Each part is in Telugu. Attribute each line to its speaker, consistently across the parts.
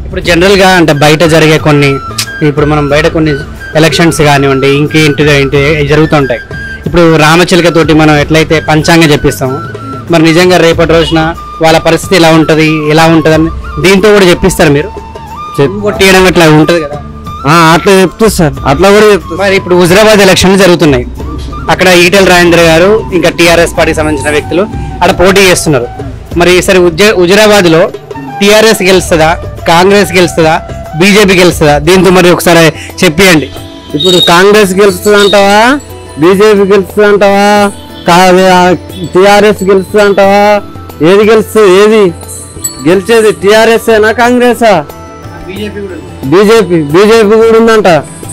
Speaker 1: ఇప్పుడు జనరల్గా అంటే బయట జరిగే కొన్ని ఇప్పుడు మనం బయట కొన్ని ఎలక్షన్స్ కానివ్వండి ఇంకేంటి జరుగుతుంటాయి. ఇప్పుడు రామచిలక తోటి మనం ఎట్లయితే పంచాంగం చెప్పిస్తాము, మరి నిజంగా రేపటి రోజున వాళ్ళ పరిస్థితి ఎలా ఉంటుందని దీంతో కూడా చెప్పిస్తారు మీరు? కొట్టేయడం అట్లా ఉంటుంది కదా,
Speaker 2: అట్లా చెప్తుంది సార్, అట్లా కూడా చెప్తుంది.
Speaker 1: మరి ఇప్పుడు హుజరాబాద్ ఎలక్షన్లు జరుగుతున్నాయి, అక్కడ ఈటెల రాజేంద్ర గారు ఇంకా టీఆర్ఎస్ పార్టీకి సంబంధించిన వ్యక్తులు అక్కడ పోటీ చేస్తున్నారు. మరి ఈసారి హుజరాబాద్ లో టీఆర్ఎస్ గెలుస్తుందా, కాంగ్రెస్ గెలుస్తుందా, బీజేపీ గెలుస్తుందా? దీంతో మరి ఒకసారి చెప్పేయండి.
Speaker 2: ఇప్పుడు కాంగ్రెస్ గెలుస్తుంది అంటావా, బీజేపీ గెలుస్తుంది అంటావా, టీఆర్ఎస్ గెలుస్తుంది అంటావా? ఏది గెలుస్తుంది? ఏది గెలిచేది? టీఆర్ఎస్ ఏనా కాంగ్రెసా? బీజేపీ కూడా ఉందంట.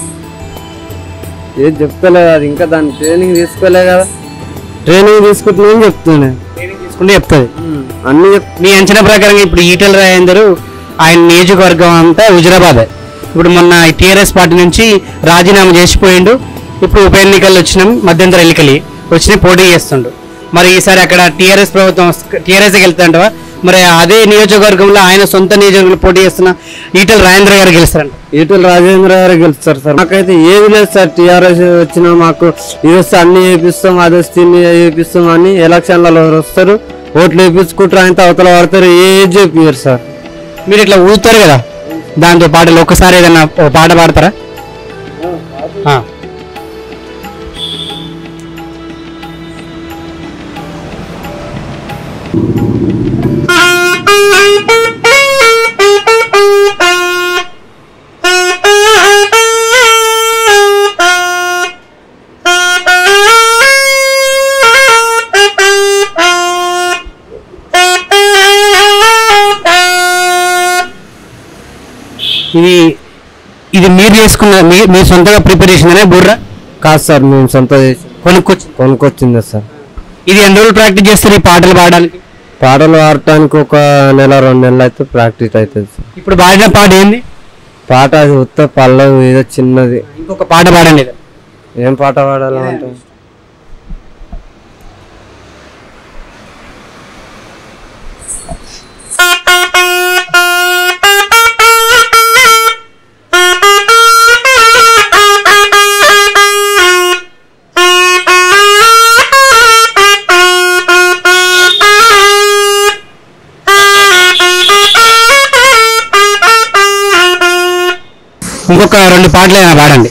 Speaker 2: ఏది చెప్తలేదు, అది ఇంకా దాని ట్రైనింగ్ తీసుకోలే కదా. ట్రైనింగ్ తీసుకుంటున్నా చెప్తున్నా,
Speaker 1: తీసుకుంటే చెప్తుంది
Speaker 2: అన్ని.
Speaker 1: మీ అంచనా ప్రకారంగా ఇప్పుడు ఈటెల రాజేందర్ ఆయన నియోజకవర్గం అంతా హుజరాబాద్. ఇప్పుడు మొన్న టీఆర్ఎస్ పార్టీ నుంచి రాజీనామా చేసిపోయిండు. ఇప్పుడు ఉప ఎన్నికలు వచ్చినాం, మధ్యంతర ఎన్నికలు వచ్చినాయి, పోటీ చేస్తుండు. మరి ఈసారి అక్కడ టీఆర్ఎస్ ప్రభుత్వం టీఆర్ఎస్ గెలుతుంటావా? మరి అదే నియోజకవర్గంలో ఆయన సొంత నియోజకవర్గంలో పోటీ చేస్తున్న ఈటెల రాజేంద్ర గారు గెలుస్తారంట.
Speaker 2: ఈటెల రాజేంద్ర గారు గెలుస్తారు సార్. మాకైతే ఏది లేదు సార్. టీఆర్ఎస్ వచ్చినా మాకు ఇది వస్తే అన్ని వేపిస్తాం, అది వస్తే ఇన్ని వేపిస్తాం అని ఎలక్షన్లలో వస్తారు, ఓట్లు వేయించుకుంటారు, ఆయనతో అవతల పడతారు, ఏది చెప్పారు సార్.
Speaker 1: మీరు ఇట్లా ఊదుతారు కదా, దాంతో పాటలు ఒక్కసారి ఏదన్నా పాట పాడతారా? ఇది మీరు చేసుకున్న మీ సొంతగా ప్రిపరేషన్ అనే బుర్రా?
Speaker 2: కాదు సార్, మేము సొంత కొనుక్కొచ్చింది సార్.
Speaker 1: ఇది ఎన్ని రోజులు ప్రాక్టీస్ చేస్తారు ఈ పాటలు పాడడానికి?
Speaker 2: పాటలు పాడటానికి ఒక నెల 2 నెలలు అయితే ప్రాక్టీస్ అవుతుంది సార్.
Speaker 1: ఇప్పుడు పాడిన పాట ఏంది?
Speaker 2: పాట అది ఉత్త పల్లవి ఏదో చిన్నది.
Speaker 1: ఇంకొక పాట పాడండి.
Speaker 2: ఏం పాట పాడాలంటే
Speaker 1: ఇంకొక 2 పాటలు అయినా పాడండి.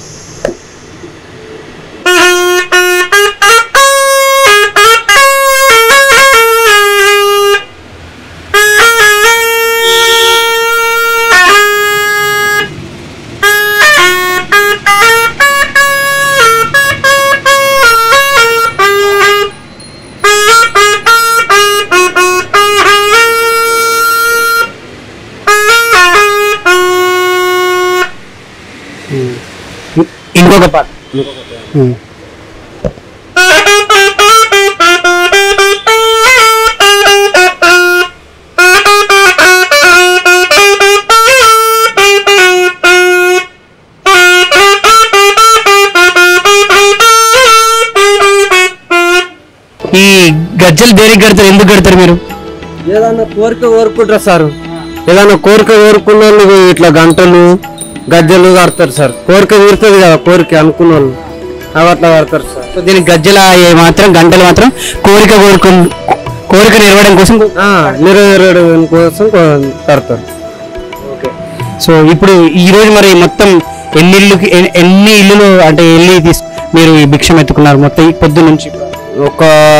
Speaker 1: ఇంకొక పాట. ఈ గజ్జలు దేనికి కడతారు, ఎందుకు కడతారు మీరు?
Speaker 2: ఏదన్నా కోరిక కోరుకుంటారు సార్. ఏదన్నా కోరిక కోరుకున్న వాళ్ళు ఇట్లా గంటలు గజ్జలు కడతారు సార్. కోరిక తీరుతుంది కదా, కోరిక అనుకున్న వాళ్ళు అవి అట్లా కడతారు సార్.
Speaker 1: సో దీనికి గజ్జల మాత్రం గంటలు మాత్రం కోరిక నెరవేరడం కోసం
Speaker 2: కడతారు.
Speaker 1: ఓకే. సో ఇప్పుడు ఈ రోజు మరి మొత్తం ఎన్ని ఇల్లులు అంటే మీరు ఈ భిక్షం ఎత్తుకున్నారు మొత్తం పొద్దు నుంచి?
Speaker 2: ఒక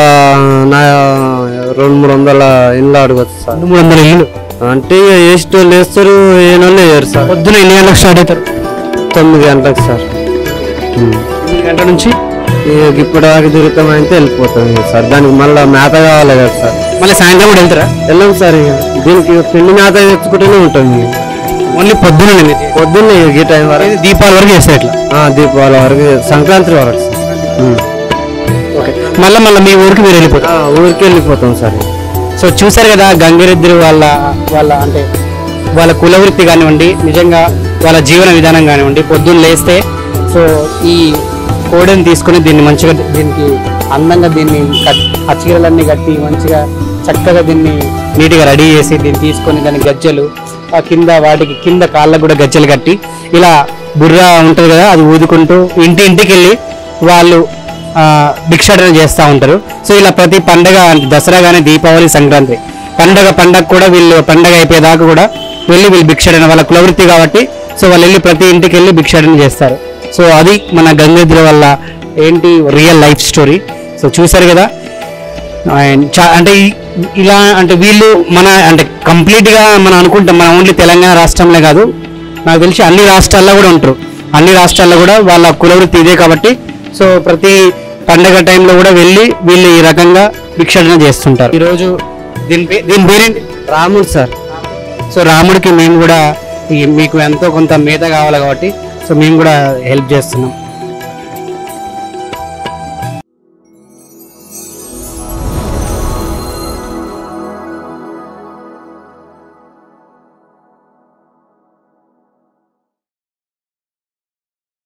Speaker 2: 200-300 ఇల్లు అడగచ్చు సార్.
Speaker 1: 300 ఇల్లు
Speaker 2: అంటే వేసేటోళ్ళు వేస్తారు, ఏనోళ్ళు వేయరు సార్.
Speaker 1: పొద్దున ఎన్ని గంటలకు స్టార్ట్ అవుతారు?
Speaker 2: 9 గంటలకు సార్.
Speaker 1: 9 గంటల నుంచి
Speaker 2: ఇప్పుడు దాకా తిరుగుతామంటే వెళ్ళిపోతాం సార్. దానికి మళ్ళీ మేత కావాలి కదా సార్.
Speaker 1: మళ్ళీ సాయంత్రం కూడా వెళ్తారా?
Speaker 2: వెళ్ళాం సార్. ఇక దీనికి పిండి మేత తెచ్చుకుంటూనే ఉంటాం.
Speaker 1: ఓన్లీ
Speaker 2: పొద్దున్నే ఈ టైం వరకు,
Speaker 1: దీపావళి వరకు చేస్తారు ఇట్లా.
Speaker 2: దీపావళి వరకు, సంక్రాంతి వరకు సార్.
Speaker 1: ఓకే. మళ్ళీ మీ ఊరికి మీరు వెళ్ళిపోతారు?
Speaker 2: ఊరికి వెళ్ళిపోతాం సార్.
Speaker 1: సో చూసారు కదా గంగిరెద్దులు వాళ్ళ అంటే వాళ్ళ కులవృత్తి కానివ్వండి, నిజంగా వాళ్ళ జీవన విధానం కానివ్వండి. పొద్దున్న లేస్తే సో ఈ కోడెని తీసుకొని దీనికి అందంగా దీన్ని చీరలన్నీ కట్టి మంచిగా చక్కగా దీన్ని నీట్గా రెడీ చేసి దీన్ని తీసుకొని దాని గజ్జలు ఆ కింద వాటికి కింద కాళ్ళకు కూడా గజ్జలు కట్టి ఇలా బుర్ర ఉంటుంది కదా అది ఊదుకుంటూ ఇంటికి వెళ్ళి వాళ్ళు భిక్షాటన చేస్తూ ఉంటారు. సో ఇలా ప్రతి పండగ దసరా కానీ దీపావళి సంక్రాంతి పండగ కూడా వీళ్ళు పండగ అయిపోయేదాకా కూడా వెళ్ళి వీళ్ళు భిక్షాటన వాళ్ళ కులవృత్తి కాబట్టి సో వాళ్ళు వెళ్ళి ప్రతి ఇంటికి వెళ్ళి భిక్షాటన చేస్తారు. సో అది మన గంగద్ర వల్ల ఏంటి రియల్ లైఫ్ స్టోరీ. సో చూసారు కదా. అంటే ఇలా అంటే వీళ్ళు మన అంటే కంప్లీట్గా మనం అనుకుంటాం మన ఓన్లీ తెలంగాణ రాష్ట్రంలో కాదు, నాకు తెలిసి అన్ని రాష్ట్రాల్లో కూడా ఉంటారు. అన్ని రాష్ట్రాల్లో కూడా వాళ్ళ కులవృత్తి ఇదే కాబట్టి సో ప్రతి పండగ టైంలో కూడా వెళ్ళి వీళ్ళు ఈ రకంగా భిక్షాటన చేస్తుంటారు. ఈరోజు దీని పేరేంటి?
Speaker 2: రాముడు సార్.
Speaker 1: సో రాముడికి మేము కూడా మీకు ఎంతో కొంత మేత కావాలి కాబట్టి సో మేము కూడా హెల్ప్ చేస్తున్నాం.